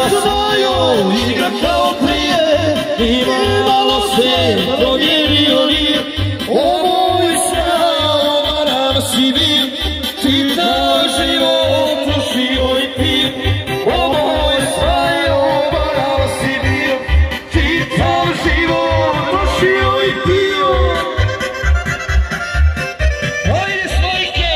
znaju, igra kao prije, i malo se promijenio nije. O moj sjaj, omaran si vi, čitav život trošio i pio. O moj sjaj, omaran si bio, čitav život trošio i pio. Ajde svojke!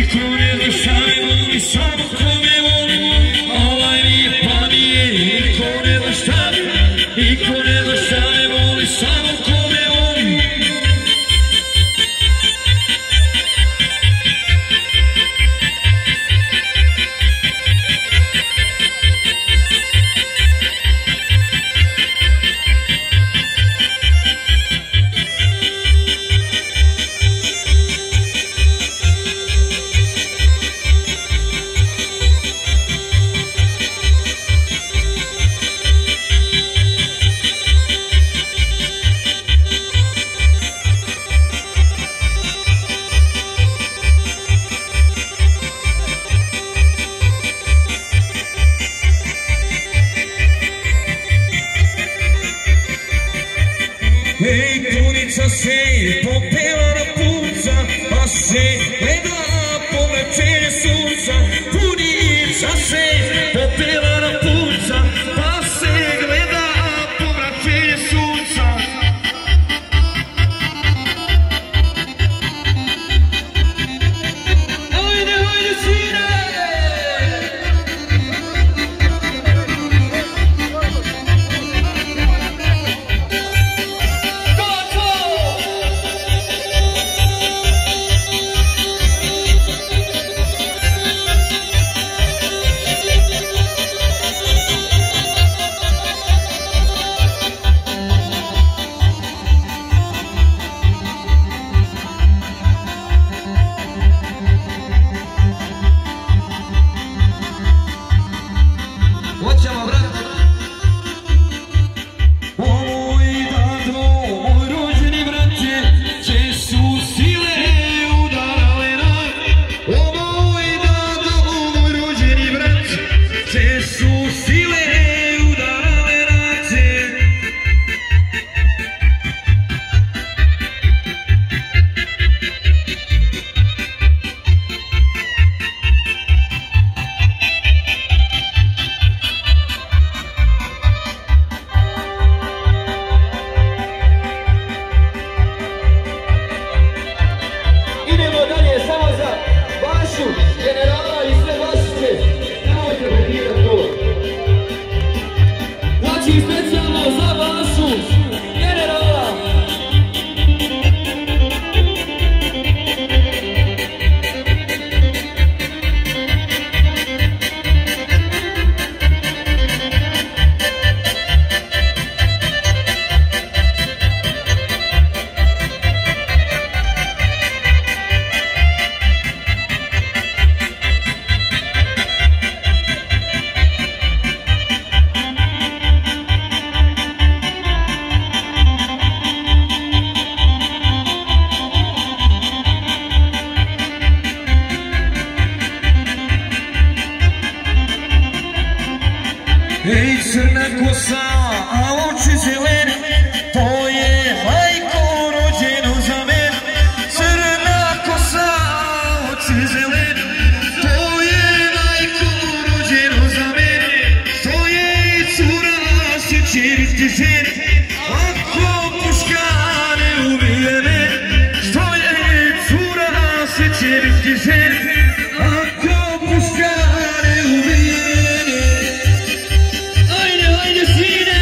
niko ne zna šta me voli, samo ko me voli. Ovaj nije pa nije, niko ne zna šta me voli, samo ko me voli. Hej, kunica se popela na puca, pa se gleda povraćenje sunca. Kunica se popela na puca, pa se gleda povraćenje sunca. Hajde, hajde, sine! Hoćemo, brat! O moj dato, moj rođeni braće, će su sile udarale nas. O moj dato, moj rođeni braće, će su sile udarale nas. Idemo dalje, samo za vašu generala i sve vašice. Nemojte prekidati to. Znači, specijalno za vašu generala. Ej, crna kosa, a oči zelene, to je majko rođeno za mene. Crna kosa, a oči zelene, to je majko rođeno za mene. To je cura, se će biti žene, ako puška ne ubije mene. To je cura, se će biti žene, ako puška ne ubije mene. Hajde, sine!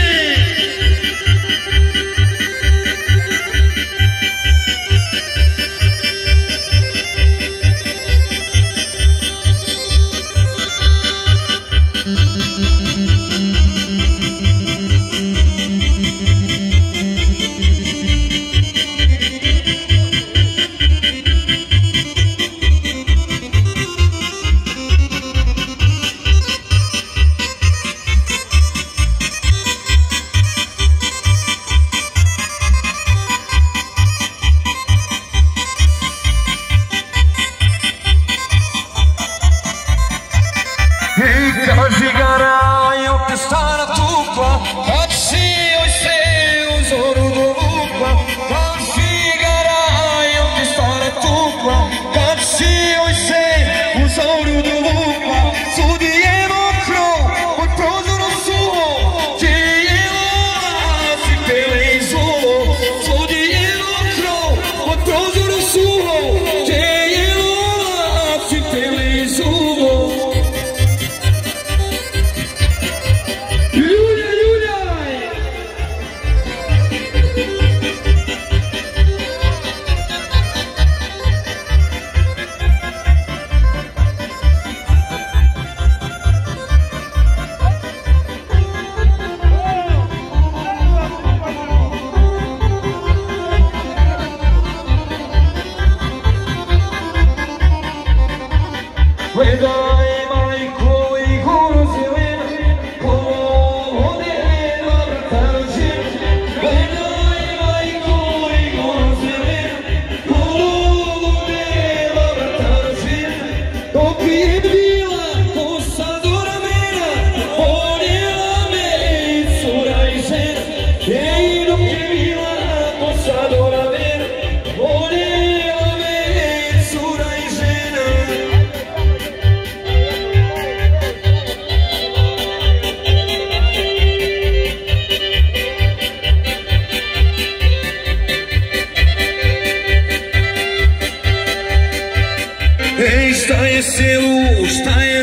Kaži garaju te stara tupa, kad si joj se u zoru dovukla. Kaži garaju te stara tupa, kad si joj se u zoru dovukla. Svudi je mokro, pod prozorom suho, gdje je lova, si pele i zulo. Svudi je mokro, pod prozorom suho, gdje je lova, si Gledaj majko i goru zelena, povode na vrtači. Gledaj majko i goru zelena, povode na vrtači. Dok je bila kosa do ramena, voljela me i cura i žena. Ej, dok je bila kosa do ramena, voljela me i cura i žena. Ej, šta je selu, šta je